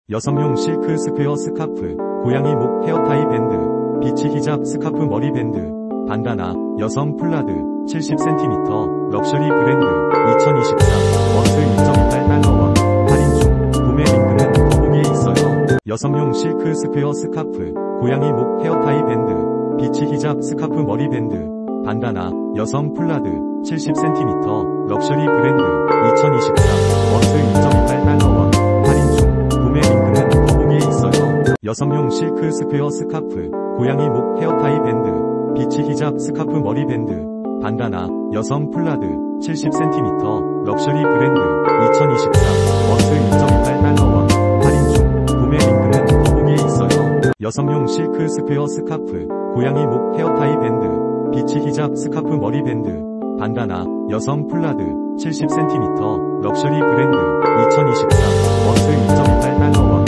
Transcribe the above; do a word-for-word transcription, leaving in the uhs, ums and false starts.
여성용 실크 스퀘어 스카프, 고양이 목 헤어타이 밴드, 비치 히잡 스카프 머리 밴드, 반다나, 여성 플라드, 칠십 센티미터, 럭셔리 브랜드, 이천이십삼, 워트 이 점 팔 달러원, 할인 중, 구매 링크는 더보기에 있어요. 여성용 실크 스퀘어 스카프, 고양이 목 헤어타이 밴드, 비치 히잡 스카프 머리 밴드, 반다나, 여성 플라드, 칠십 센티미터, 럭셔리 브랜드, 이천이십삼, 워트 이 점 팔 달러원, 할인 중, 구매 링크는 더보기에 있어요. 여성용 실크 스퀘어 스카프, 고양이 목 헤어타이 밴드, 비치 히잡 스카프 머리 밴드, 반다나, 여성 플라드, 칠십 센티미터, 럭셔리 브랜드, 이천이십삼, 워트 이 점 팔 달러원, 할인 중, 구매 링크는 더보기에 있어요. 여성용 실크 스퀘어 스카프, 고양이 목 헤어타이 밴드, 비치 히잡 스카프 머리 밴드, 반다나, 여성 플라드, 칠십 센티미터, 럭셔리 브랜드, 이천이십삼, 워트 이 점 팔 달러원,